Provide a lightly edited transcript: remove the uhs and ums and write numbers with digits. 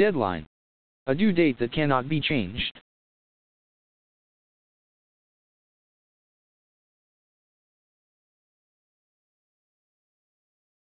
Deadline. A due date that cannot be changed.